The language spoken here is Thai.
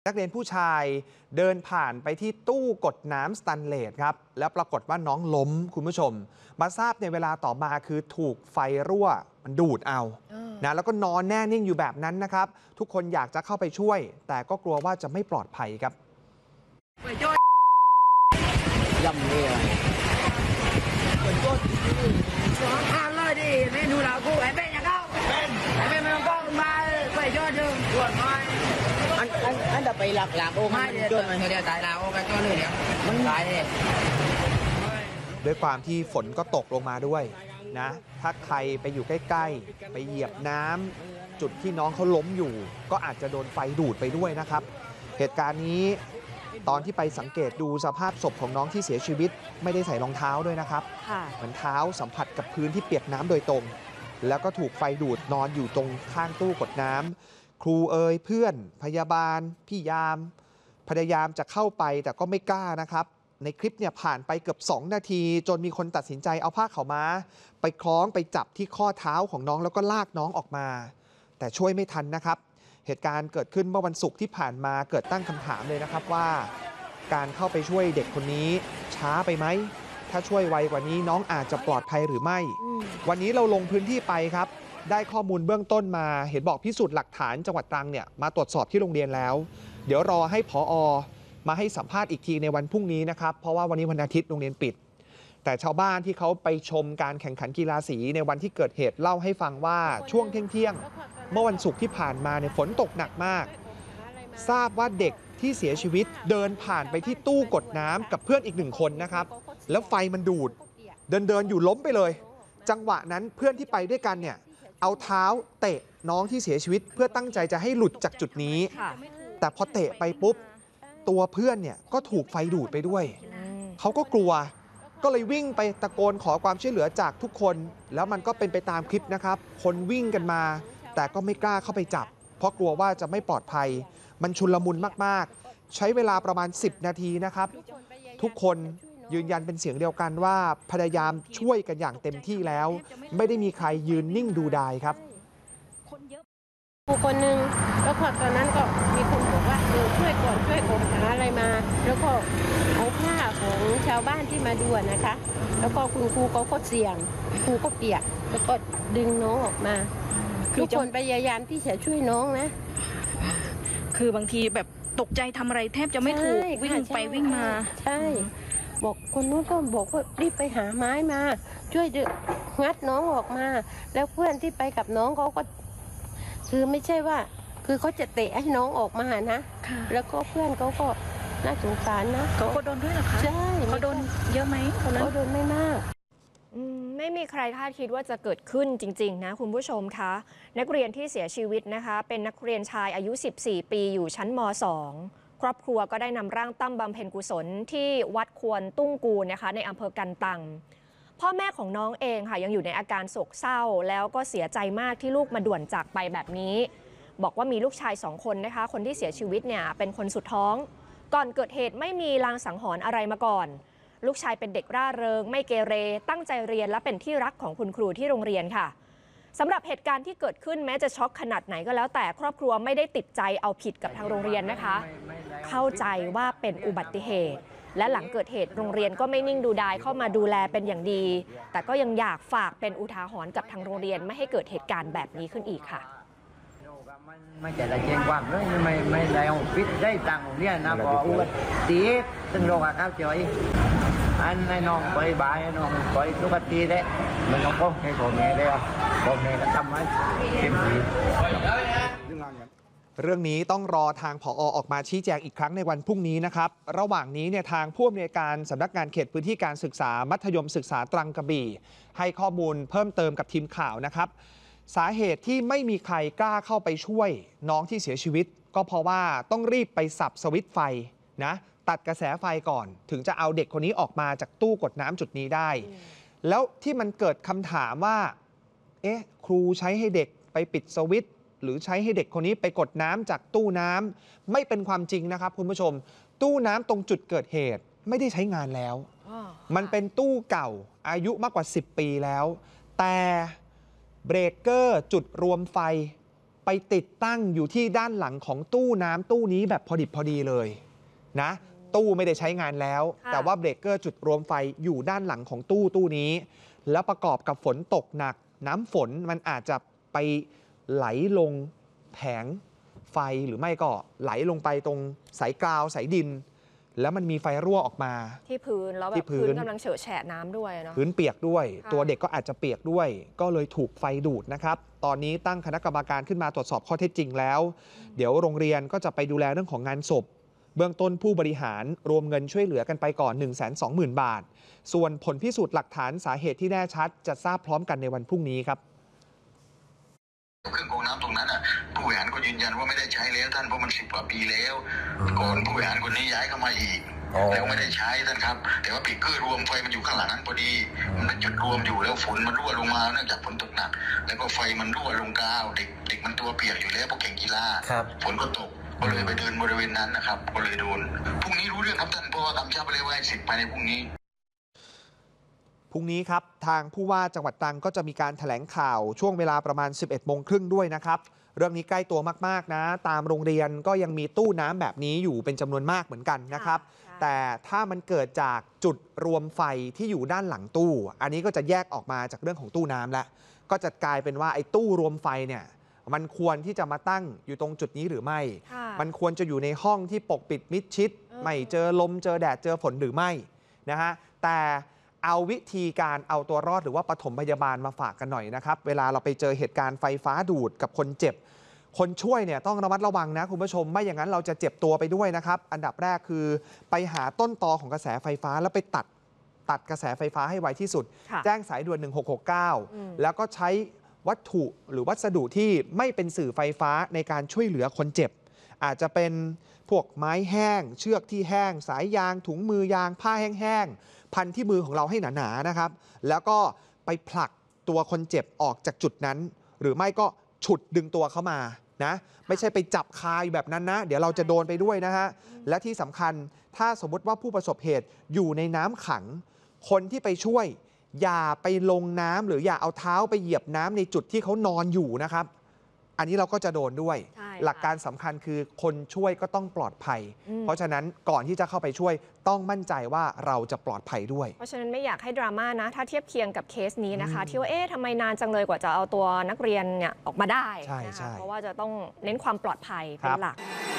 นักเรียนผู้ชายเดินผ่านไปที่ตู้กดน้ำสแตนเลสครับแล้วปรากฏว่าน้องล้มคุณผู้ชมมาทราบในเวลาต่อมาคือถูกไฟรั่วมันดูดเอานะแล้วก็นอนแน่นิ่งอยู่แบบนั้นนะครับทุกคนอยากจะเข้าไปช่วยแต่ก็กลัวว่าจะไม่ปลอดภัยครับย่ำเนี่ยทานเลยดิเมนูเรากูไอ้เป็นยังเข้าเป็นมันก็มาไปยอดดึงปวดไหมอันจะไปหลักโอ้ไม่เดี๋ยวมันเดี๋ยวตายแล้วไปก็เลยเดี๋ยวมันตายเลยด้วยความที่ฝนก็ตกลงมาด้วยนะถ้าใครไปอยู่ใกล้ๆไปเหยียบน้ำจุดที่น้องเขาล้มอยู่ก็อาจจะโดนไฟดูดไปด้วยนะครับเหตุการณ์นี้ตอนที่ไปสังเกตดูสภาพศพของน้องที่เสียชีวิตไม่ได้ใส่รองเท้าด้วยนะครับเหมือนเท้าสัมผัสกับพื้นที่เปียกน้ำโดยตรงแล้วก็ถูกไฟดูดนอนอยู่ตรงข้างตู้กดน้ำครูเพื่อนพยาบาลพี่ยามพยายามจะเข้าไปแต่ก็ไม่กล้านะครับในคลิปเนี่ยผ่านไปเกือบ2 นาทีจนมีคนตัดสินใจเอาผ้าขาวม้าไปคล้องไปจับที่ข้อเท้าของน้องแล้วก็ลากน้องออกมาแต่ช่วยไม่ทันนะครับเหตุการณ์เกิดขึ้นเมื่อวันศุกร์ที่ผ่านมาเกิดตั้งคำถามเลยนะครับว่าการเข้าไปช่วยเด็กคนนี้ช้าไปไหมถ้าช่วยไวกว่านี้น้องอาจจะปลอดภัยหรือไม่วันนี้เราลงพื้นที่ไปครับได้ข้อมูลเบื้องต้นมาเห็นบอกพิสูจน์หลักฐานจังหวัดตรังเนี่ยมาตรวจสอบที่โรงเรียนแล้วเดี๋ยวรอให้ผอ.มาให้สัมภาษณ์อีกทีในวันพรุ่งนี้นะครับเพราะว่าวันนี้วันอาทิตย์โรงเรียนปิดแต่ชาวบ้านที่เขาไปชมการแข่งขันกีฬาสีในวันที่เกิดเหตุเล่าให้ฟังว่าช่วงเที่ยงเมื่อวันศุกร์ที่ผ่านมาเนี่ยฝนตกหนักมากทราบว่าเด็กที่เสียชีวิตเดินผ่านไปที่ตู้กดน้ำกับเพื่อนอีก1 คนนะครับแล้วไฟมันดูดเดินอยู่ล้มไปเลยจังหวะนั้นเพื่อนที่ไปด้วยกันเนี่ยเอาเท้าเตะน้องที่เสียชีวิตเพื่อตั้งใจจะให้หลุดจากจุดนี้แต่พอเตะไปปุ๊บตัวเพื่อนเนี่ยก็ถูกไฟดูดไปด้วยเขาก็กลัวก็เลยวิ่งไปตะโกนขอความช่วยเหลือจากทุกคนแล้วมันก็เป็นไปตามคลิปนะครับคนวิ่งกันมาแต่ก็ไม่กล้าเข้าไปจับเพราะกลัวว่าจะไม่ปลอดภัยมันชุลมุนมากๆใช้เวลาประมาณ10 นาทีนะครับทุกคนยืนยันเป็นเสียงเดียวกันว่าพยายามช่วยกันอย่างเต็มที่แล้วไม่ได้มีใครยืนนิ่งดูดายครับคนหนึ่งแล้วพอตอนนั้นก็มีคนบอกว่าช่วยก่อนช่วยผมหาอะไรมาแล้วก็เอาผ้าของชาวบ้านที่มาดูนะคะแล้วก็คุณครูเขาก็เสี่ยงครูก็เปียกแล้วก็ดึงน้องออกมาทุกคนพยายามที่จะช่วยน้องนะคือบางทีแบบตกใจทำอะไรแทบจะไม่ถูกวิ่งไปวิ่งมาใช่บอกคนนู้นก็บอกว่ารีบไปหาไม้มาช่วยงัดน้องออกมาแล้วเพื่อนที่ไปกับน้องเขาก็คือไม่ใช่ว่าคือเขาจะเตะให้น้องออกมานะแล้วก็เพื่อนเขาก็น่าสงสารนะเขาก็โดนด้วยเหรอคะใช่เขาโดนเยอะไหมเขาโดนไม่มากไม่มีใครคาดคิดว่าจะเกิดขึ้นจริงๆนะคุณผู้ชมคะนักเรียนที่เสียชีวิตนะคะเป็นนักเรียนชายอายุ14 ปีอยู่ชั้นม.2 ครอบครัวก็ได้นำร่างตั้มบำเพ็ญกุศลที่วัดควรตุ้งกูนะคะในอำเภอกันตังพ่อแม่ของน้องเองค่ะยังอยู่ในอาการโศกเศร้าแล้วก็เสียใจมากที่ลูกมาด่วนจากไปแบบนี้บอกว่ามีลูกชาย2 คนนะคะคนที่เสียชีวิตเนี่ยเป็นคนสุดท้องก่อนเกิดเหตุไม่มีลางสังหรณ์อะไรมาก่อนลูกชายเป็นเด็กร่าเริงไม่เกเรตั้งใจเรียนและเป็นที่รักของคุณครูที่โรงเรียนค่ะสำหรับเหตุการณ์ที่เกิดขึ้นแม้จะช็อกขนาดไหนก็แล้วแต่ครอบครัวไม่ได้ติดใจเอาผิดกับทางโรงเรียนนะคะเข้าใจว่าเป็นอุบัติเหตุและหลังเกิดเหตุโรงเรียนก็ไม่นิ่งดูดายเข้ามาดูแลเป็นอย่างดีแต่ก็ยังอยากฝากเป็นอุทาหรณ์กับทางโรงเรียนไม่ให้เกิดเหตุการณ์แบบนี้ขึ้นอีกค่ะไม่จะได้แจ้งความเลยไม่ได้เอาพิษได้ตังค์เนี่ยนะพออุบัติเหตุตึงโรคข้าวจ่อยอันในน้องไปบ่ายน้องไปทุกทีเลยมันต้องป้องให้ผมแม่ได้ผมแม่ก็ทำให้เต็มที่เรื่องนี้ต้องรอทางผอ.ออกมาชี้แจงอีกครั้งในวันพรุ่งนี้นะครับระหว่างนี้เนี่ยทางผู้อำนวยการสำนักงานเขตพื้นที่การศึกษามัธยมศึกษาตรังกระบี่ให้ข้อมูลเพิ่มเติมกับทีมข่าวนะครับสาเหตุที่ไม่มีใครกล้าเข้าไปช่วยน้องที่เสียชีวิตก็เพราะว่าต้องรีบไปสับสวิตช์ไฟนะตัดกระแสไฟก่อนถึงจะเอาเด็กคนนี้ออกมาจากตู้กดน้ำจุดนี้ได้แล้วที่มันเกิดคำถามว่าครูใช้ให้เด็กไปปิดสวิตช์หรือใช้ให้เด็กคนนี้ไปกดน้ำจากตู้น้ำไม่เป็นความจริงนะครับคุณผู้ชมตู้น้ำตรงจุดเกิดเหตุไม่ได้ใช้งานแล้วมันเป็นตู้เก่าอายุมากกว่า10 ปีแล้วแต่เบรกเกอร์จุดรวมไฟไปติดตั้งอยู่ที่ด้านหลังของตู้น้ำตู้นี้แบบพอดิบพอดีเลยนะตู้ไม่ได้ใช้งานแล้วแต่ว่าเบรกเกอร์จุดรวมไฟอยู่ด้านหลังของตู้นี้ แล้วประกอบกับฝนตกหนักน้ำฝนมันอาจจะไปไหลลงแผงไฟหรือไม่ก็ไหลลงไปตรงสายกราวสายดิน แล้วมันมีไฟรั่วออกมาที่พื้นแล้วแบบพื้นกำลังเฉอะแฉะน้ำด้วยเนาะพื้นเปียกด้วยตัวเด็กก็อาจจะเปียกด้วยก็เลยถูกไฟดูดนะครับตอนนี้ตั้งคณะกรรมการขึ้นมาตรวจสอบข้อเท็จจริงแล้วเดี๋ยวโรงเรียนก็จะไปดูแลเรื่องของงานศพเบื้องต้นผู้บริหารรวมเงินช่วยเหลือกันไปก่อน 120,000 บาทส่วนผลพิสูจน์หลักฐานสาเหตุที่แน่ชัดจะทราบพร้อมกันในวันพรุ่งนี้ครับเครื่องกรองน้ำตรงนั้นผู้บริหารก็ยืนยันว่าไม่ได้ใช้แล้วท่านเพราะมัน10 กว่าปีแล้วก่อนผู้บริหารคนนี้ย้ายเข้ามาอีกแล้วไม่ได้ใช้ท่านครับแต่ว่าปีกเกอร์รวมไฟมันอยู่ข้างหลังนั้นพอดีมันเป็นจุดรวมอยู่แล้วฝนมันรั่วลงมาเนื่องจากฝนตกหนักแล้วก็ไฟมันรั่วลงกาวเด็กมันตัวเปียกอยู่แล้วพวกแข่งกีฬาฝนก็ตกก็เลยไปเดินบริเวณนั้นนะครับก็เลยโดนพรุ่งนี้รู้เรื่องครับท่านเพราะว่ากำชับไปเลยว่าให้เสร็จภายในพรุ่งนี้ครับทางผู้ว่าจังหวัดตรังก็จะมีการแถลงข่าวช่วงเวลาประมาณ 11:30 น.ด้วยนะครับเรื่องนี้ใกล้ตัวมากๆนะตามโรงเรียนก็ยังมีตู้น้ำแบบนี้อยู่เป็นจำนวนมากเหมือนกันนะครับแต่ถ้ามันเกิดจากจุดรวมไฟที่อยู่ด้านหลังตู้อันนี้ก็จะแยกออกมาจากเรื่องของตู้น้ำแล้วก็จะกลายเป็นว่าไอ้ตู้รวมไฟเนี่ยมันควรที่จะมาตั้งอยู่ตรงจุดนี้หรือไม่มันควรจะอยู่ในห้องที่ปกปิดมิดชิดไม่เจอลมเจอแดดเจอฝนหรือไม่นะฮะแต่เอาวิธีการเอาตัวรอดหรือว่าปฐมพยาบาลมาฝากกันหน่อยนะครับเวลาเราไปเจอเหตุการณ์ไฟฟ้าดูดกับคนเจ็บคนช่วยเนี่ยต้องระมัดระวังนะคุณผู้ชมไม่อย่างนั้นเราจะเจ็บตัวไปด้วยนะครับอันดับแรกคือไปหาต้นตอของกระแสไฟฟ้าแล้วไปตัดกระแสไฟฟ้าให้ไวที่สุดแจ้งสายด่วน1669แล้วก็ใช้วัตถุหรือวัสดุที่ไม่เป็นสื่อไฟฟ้าในการช่วยเหลือคนเจ็บอาจจะเป็นพวกไม้แห้งเชือกที่แห้งสายยางถุงมือยางผ้าแห้งๆพันที่มือของเราให้หนาๆนะครับแล้วก็ไปผลักตัวคนเจ็บออกจากจุดนั้นหรือไม่ก็ฉุดดึงตัวเข้ามานะไม่ใช่ไปจับคาอยู่แบบนั้นนะเดี๋ยวเราจะโดนไปด้วยนะฮะและที่สำคัญถ้าสมมติว่าผู้ประสบเหตุอยู่ในน้ำขังคนที่ไปช่วยอย่าไปลงน้ำหรืออย่าเอาเท้าไปเหยียบน้ำในจุดที่เขานอนอยู่นะครับอันนี้เราก็จะโดนด้วยหลักการสำคัญคือคนช่วยก็ต้องปลอดภัยเพราะฉะนั้นก่อนที่จะเข้าไปช่วยต้องมั่นใจว่าเราจะปลอดภัยด้วยเพราะฉะนั้นไม่อยากให้ดราม่านะถ้าเทียบเคียงกับเคสนี้นะคะที่ว่าทำไมนานจังเลยกว่าจะเอาตัวนักเรียนเนี่ยออกมาได้นะคะเพราะว่าจะต้องเน้นความปลอดภัยเป็นหลัก